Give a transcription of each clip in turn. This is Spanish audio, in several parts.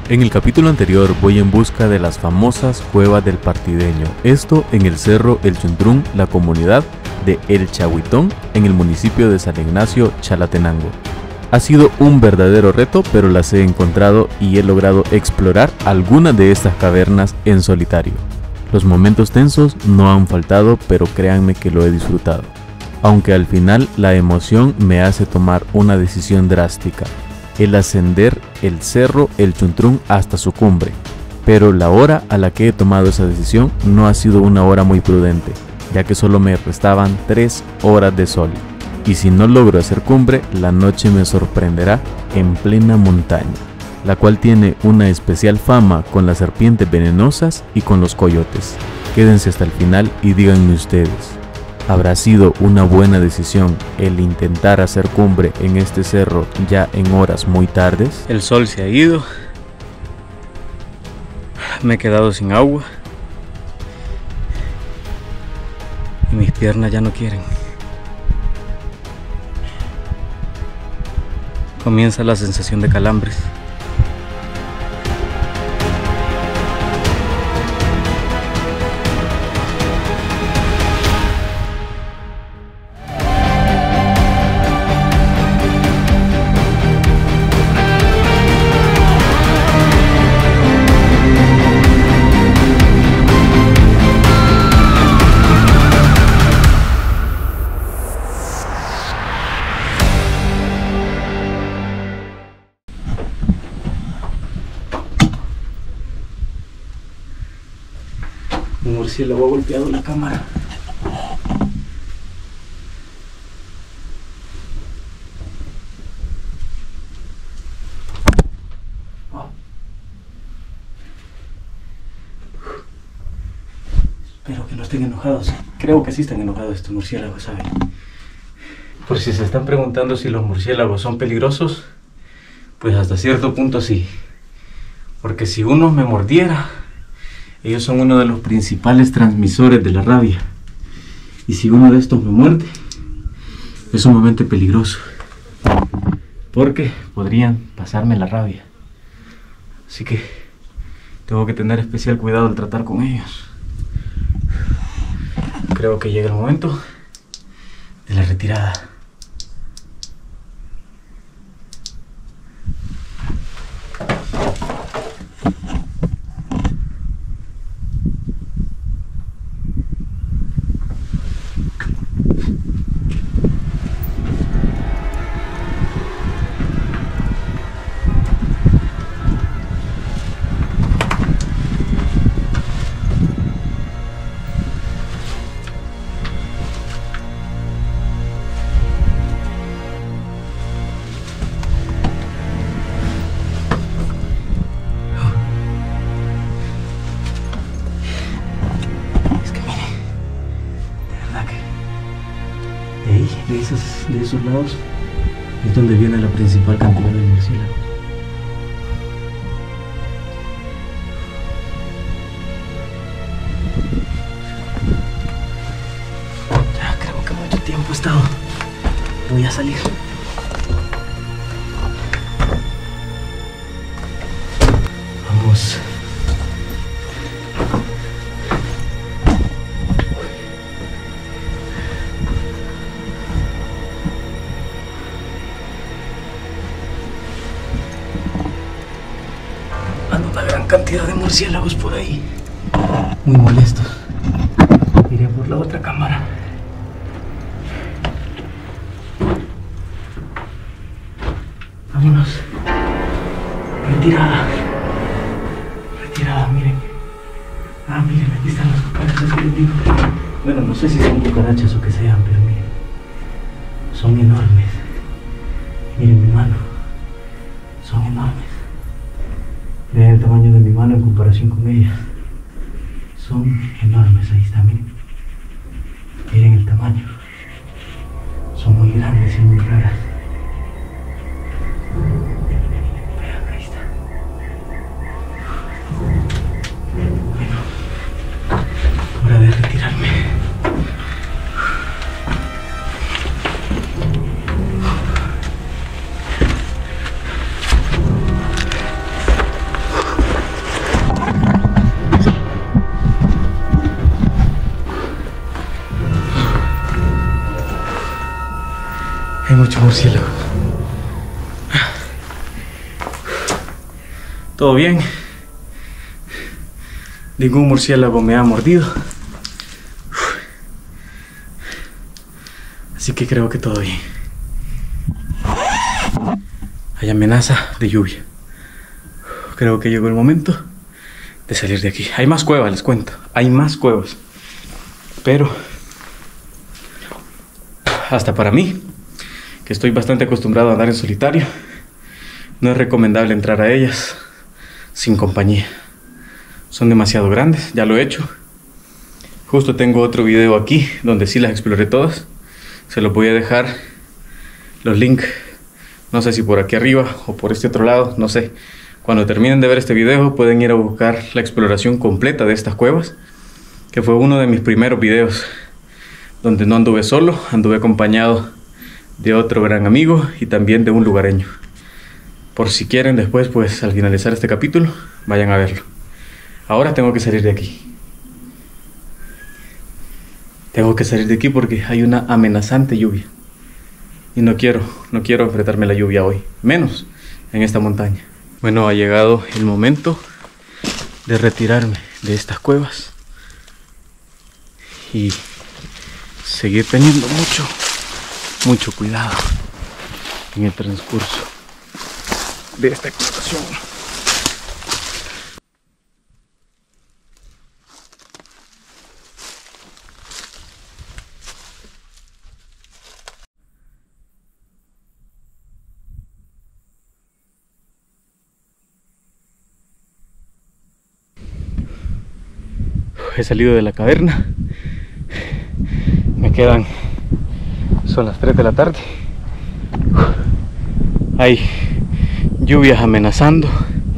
En el capítulo anterior voy en busca de las famosas cuevas del Partideño, esto en el cerro El Chuntrún, la comunidad de El Chahuitón, en el municipio de San Ignacio, Chalatenango. Ha sido un verdadero reto, pero las he encontrado y he logrado explorar algunas de estas cavernas en solitario. Los momentos tensos no han faltado, pero créanme que lo he disfrutado. Aunque al final la emoción me hace tomar una decisión drástica, el ascender el cerro El Chuntrún hasta su cumbre. Pero la hora a la que he tomado esa decisión no ha sido una hora muy prudente, ya que solo me restaban 3 horas de sol. Y si no logro hacer cumbre, la noche me sorprenderá en plena montaña, la cual tiene una especial fama con las serpientes venenosas y con los coyotes. Quédense hasta el final y díganme ustedes, ¿habrá sido una buena decisión el intentar hacer cumbre en este cerro ya en horas muy tardes? El sol se ha ido, me he quedado sin agua y mis piernas ya no quieren. Comienza la sensación de calambres. Un murciélago ha golpeado la cámara. Espero que no estén enojados. Creo que sí están enojados estos murciélagos, ¿saben? Por si se están preguntando si los murciélagos son peligrosos, pues hasta cierto punto sí. Porque si uno me mordiera, ellos son uno de los principales transmisores de la rabia. Y si uno de estos me muerde, es sumamente peligroso, porque podrían pasarme la rabia. Así que tengo que tener especial cuidado al tratar con ellos. Creo que llega el momento de la retirada. De esos lados es donde viene la principal cantidad de murciélagos. Ya creo que mucho tiempo he estado. Voy a salir. Vamos. Una gran cantidad de murciélagos por ahí, muy molestos. Iré por la otra cámara. Vámonos. Retirada. Retirada, miren. Miren, aquí están las cucarachas que les digo. Bueno, no sé si son cucarachas o que sean, pero miren, son enormes. Miren mi mano, son enormes. Vean el tamaño de mi mano en comparación con ella. Son enormes, ahí está, miren. Miren el tamaño. Son muy grandes y muy raras. Vean, ahí está. Bueno, hora de retirarme. muchos murciélagos. ¿Todo bien? Ningún murciélago me ha mordido. Así que creo que todo bien. Hay amenaza de lluvia. Creo que llegó el momento de salir de aquí. Hay más cuevas, les cuento. Hay más cuevas. Pero hasta para mí, que estoy bastante acostumbrado a andar en solitario, no es recomendable entrar a ellas sin compañía. Son demasiado grandes, ya lo he hecho. Justo tengo otro video aquí donde sí las exploré todas. Se los voy a dejar los links, no sé si por aquí arriba o por este otro lado, no sé. Cuando terminen de ver este video pueden ir a buscar la exploración completa de estas cuevas, que fue uno de mis primeros videos donde no anduve solo, anduve acompañado de otro gran amigo y también de un lugareño. Por si quieren después, pues al finalizar este capítulo, vayan a verlo. Ahora tengo que salir de aquí. Tengo que salir de aquí porque hay una amenazante lluvia. Y no quiero enfrentarme a la lluvia hoy, menos en esta montaña. Bueno, ha llegado el momento de retirarme de estas cuevas y seguir teniendo mucho cuidado en el transcurso de esta exploración. He salido de la caverna. Son las 3 de la tarde. Hay lluvias amenazando.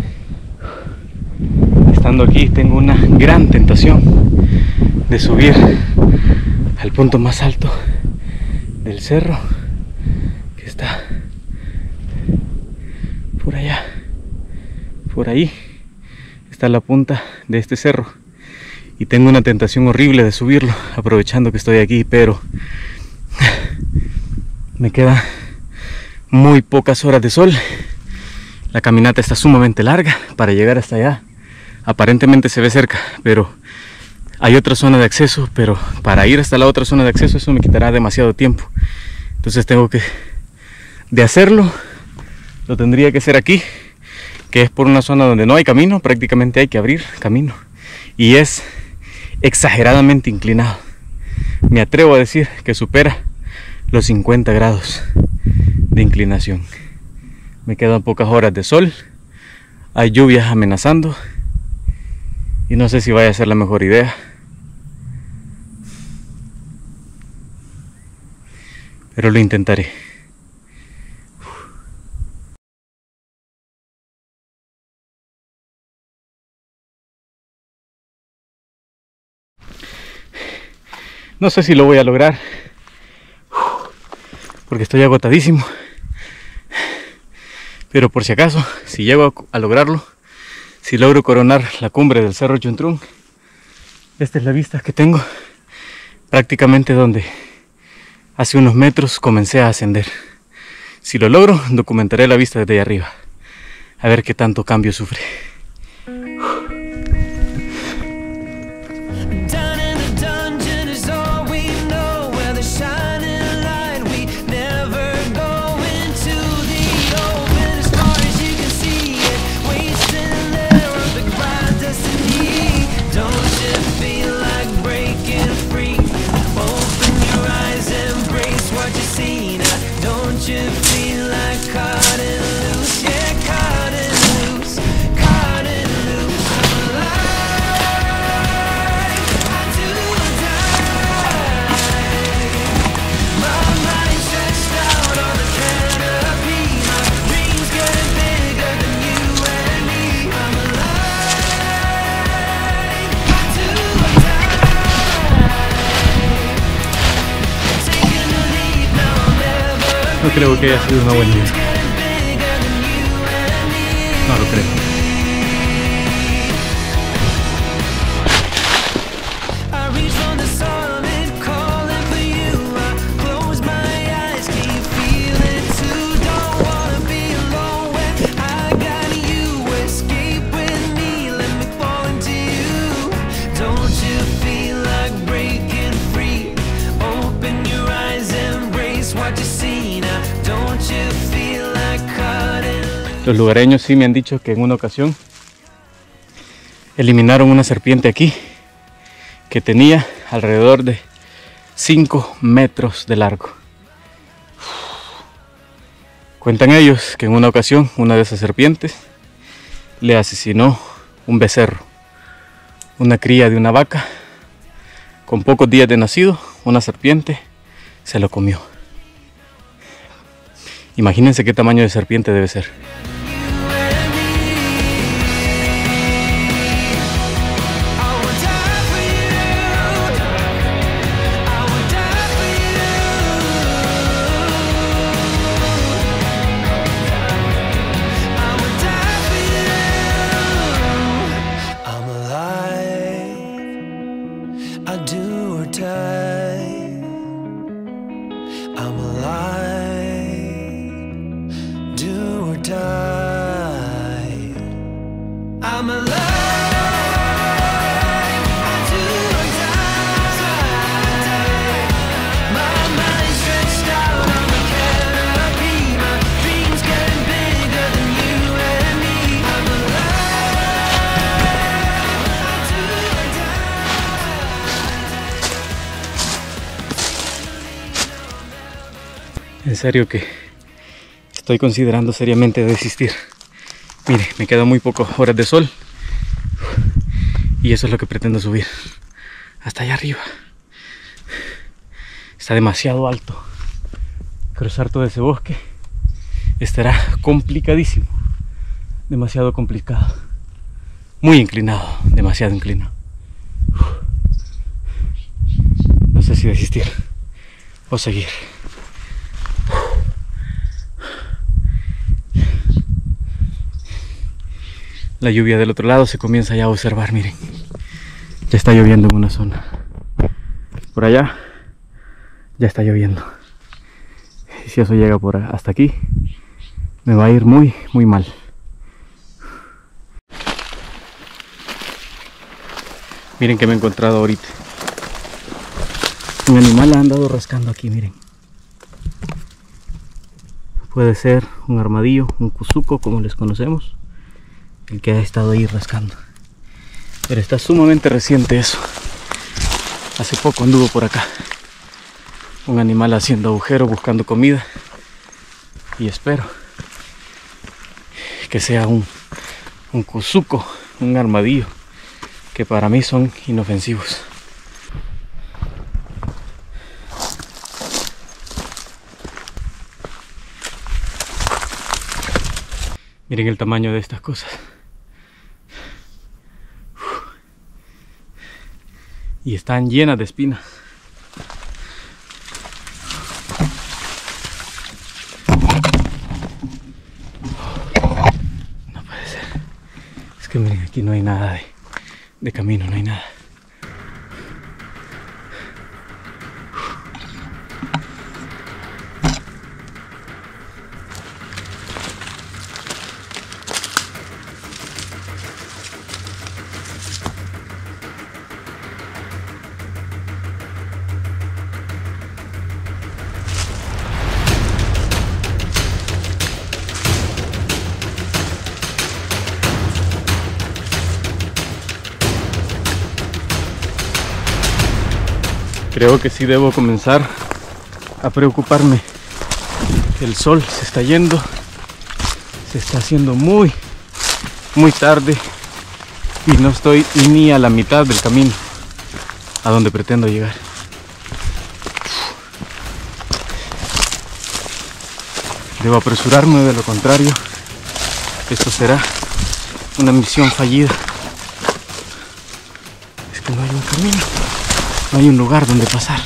Estando aquí tengo una gran tentación de subir al punto más alto del cerro, que está por allá. Por ahí está la punta de este cerro. Y tengo una tentación horrible de subirlo, aprovechando que estoy aquí, pero me quedan muy pocas horas de sol. La caminata está sumamente larga para llegar hasta allá. Aparentemente se ve cerca, pero hay otra zona de acceso, pero para ir hasta la otra zona de acceso eso me quitará demasiado tiempo. Entonces tengo que, de hacerlo, lo tendría que hacer aquí, que es por una zona donde no hay camino, prácticamente hay que abrir camino. Y es exageradamente inclinado. Me atrevo a decir que supera los 50 grados de inclinación. Me quedan pocas horas de sol, hay lluvias amenazando y no sé si vaya a ser la mejor idea. Pero lo intentaré. No sé si lo voy a lograr, porque estoy agotadísimo. Pero por si acaso, si llego a lograrlo, si logro coronar la cumbre del Cerro Chuntrún, esta es la vista que tengo prácticamente donde hace unos metros comencé a ascender. Si lo logro, documentaré la vista desde ahí arriba, a ver qué tanto cambio sufre. No creo que haya sido una buena idea. No lo creo. Los lugareños sí me han dicho que en una ocasión eliminaron una serpiente aquí que tenía alrededor de 5 metros de largo. Cuentan ellos que en una ocasión una de esas serpientes le asesinó un becerro, una cría de una vaca. Con pocos días de nacido, una serpiente se lo comió. Imagínense qué tamaño de serpiente debe ser. En serio que estoy considerando seriamente desistir. Mire, me quedan muy pocas horas de sol y eso es lo que pretendo subir hasta allá arriba. Está demasiado alto. Cruzar todo ese bosque estará complicadísimo, demasiado complicado, muy inclinado, demasiado inclinado. No sé si desistir o seguir. La lluvia del otro lado se comienza ya a observar, miren. Ya está lloviendo en una zona. Por allá ya está lloviendo. Y si eso llega por hasta aquí, me va a ir muy, muy mal. Miren que me he encontrado ahorita. Un animal ha andado rascando aquí, miren. Puede ser un armadillo, un cuzuco, como les conocemos, el que ha estado ahí rascando. Pero está sumamente reciente eso. Hace poco anduvo por acá un animal haciendo agujero, buscando comida, y espero que sea un cuzuco, un armadillo, que para mí son inofensivos. Miren el tamaño de estas cosas. Y están llenas de espinas. No puede ser. Es que miren, aquí no hay nada de camino, no hay nada. Creo que sí debo comenzar a preocuparme. El sol se está yendo, se está haciendo muy, muy tarde y no estoy ni a la mitad del camino a donde pretendo llegar. Debo apresurarme, de lo contrario, esto será una misión fallida. Es que no hay un camino. No hay un lugar donde pasar.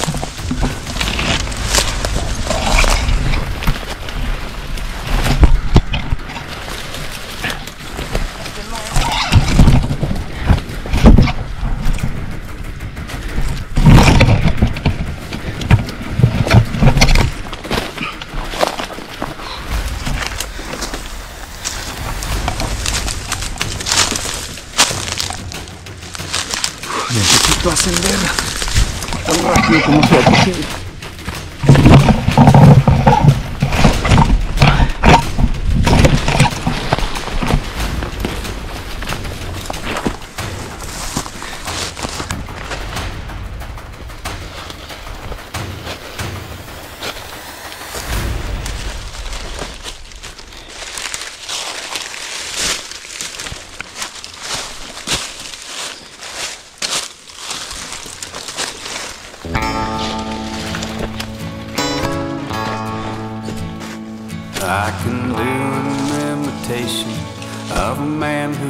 Necesito ascender tan rápido como sea posible.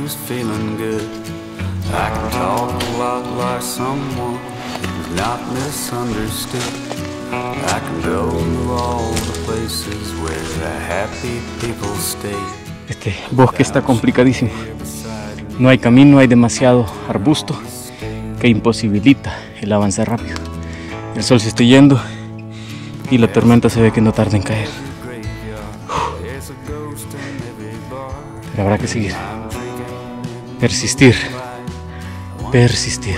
who's feeling good. I can talk a lot like someone who's not misunderstood. I can go to all the places where the happy people stay. Este bosque está complicadísimo. No hay camino, hay demasiado arbusto que imposibilita el avance rápido. El sol se está yendo y la tormenta se ve que no tarda en caer. Pero habrá que seguir. Persistir. Persistir.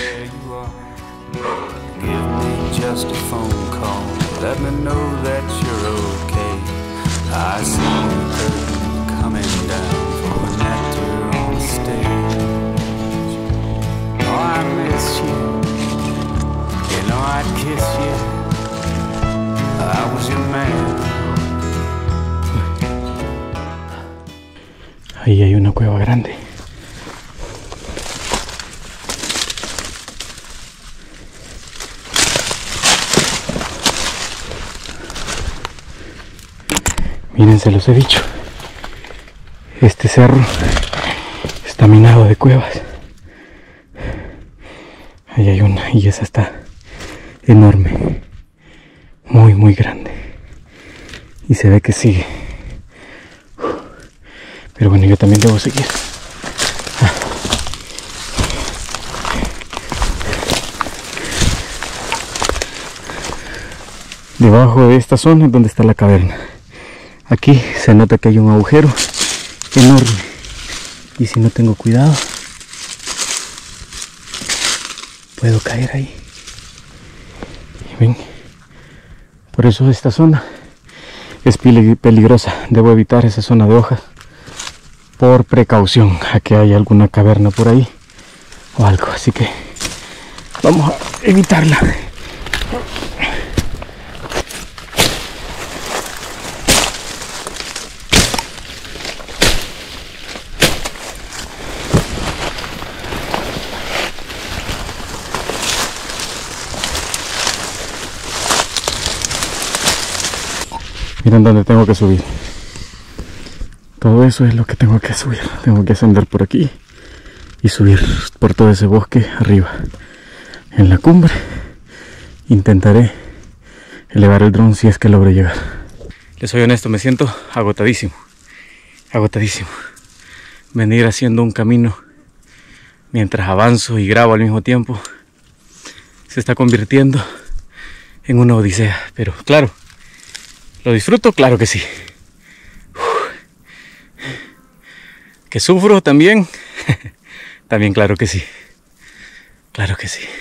Just a phone call, let me know that you're okay. I see the curtain coming down for an actor on stage. Oh, I miss you, you know I'd kiss you. I was your man. Ahí hay una cueva grande. Miren, se los he dicho, este cerro está minado de cuevas. Ahí hay una y esa está enorme, muy muy grande, y se ve que sigue. Pero bueno, yo también debo seguir. Debajo de esta zona es donde está la caverna. Aquí se nota que hay un agujero enorme y si no tengo cuidado puedo caer ahí. Y ven, por eso esta zona es peligrosa. Debo evitar esa zona de hojas por precaución a que haya alguna caverna por ahí o algo, así que vamos a evitarla. Miren dónde tengo que subir. Todo eso es lo que tengo que subir. Tengo que ascender por aquí y subir por todo ese bosque arriba. En la cumbre intentaré elevar el dron si es que logro llegar. Les soy honesto, me siento agotadísimo. Agotadísimo. Venir haciendo un camino mientras avanzo y grabo al mismo tiempo se está convirtiendo en una odisea. Pero claro, ¿lo disfruto? Claro que sí. ¿Que sufro también? También claro que sí. Claro que sí.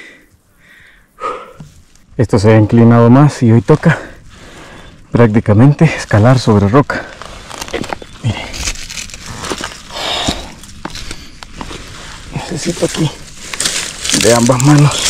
Esto se ha inclinado más y hoy toca prácticamente escalar sobre roca. Miren. Necesito aquí de ambas manos.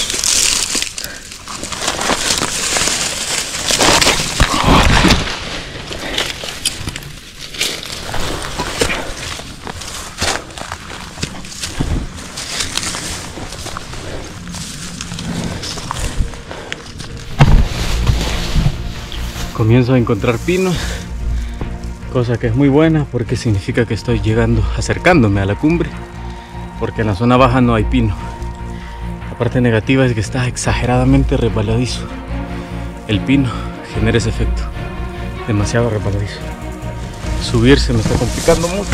Comienzo a encontrar pinos, cosa que es muy buena porque significa que estoy llegando, acercándome a la cumbre, porque en la zona baja no hay pino. La parte negativa es que está exageradamente resbaladizo. El pino genera ese efecto, demasiado resbaladizo. Subir se me está complicando mucho.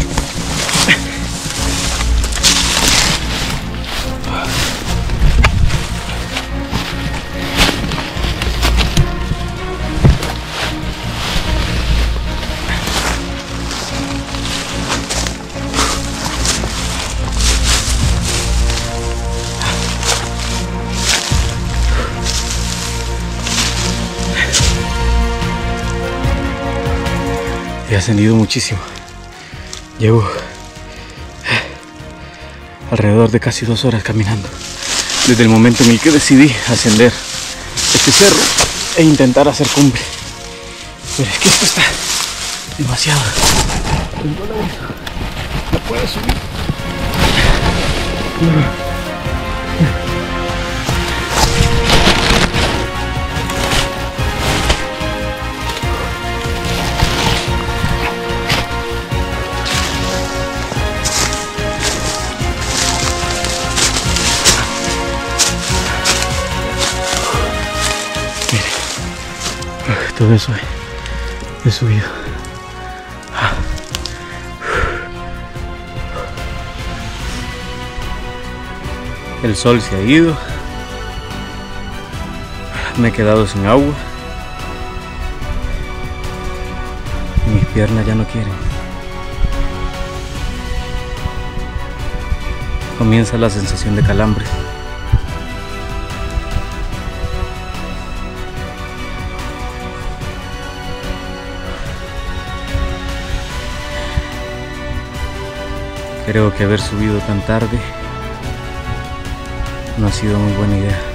He ascendido muchísimo. Llevo alrededor de casi 2 horas caminando desde el momento en el que decidí ascender este cerro e intentar hacer cumbre. Pero es que esto está demasiado. No puedo subir. todo eso he subido. El sol se ha ido. Me he quedado sin agua. Mis piernas ya no quieren. Comienza la sensación de calambre. Creo que haber subido tan tarde no ha sido muy buena idea.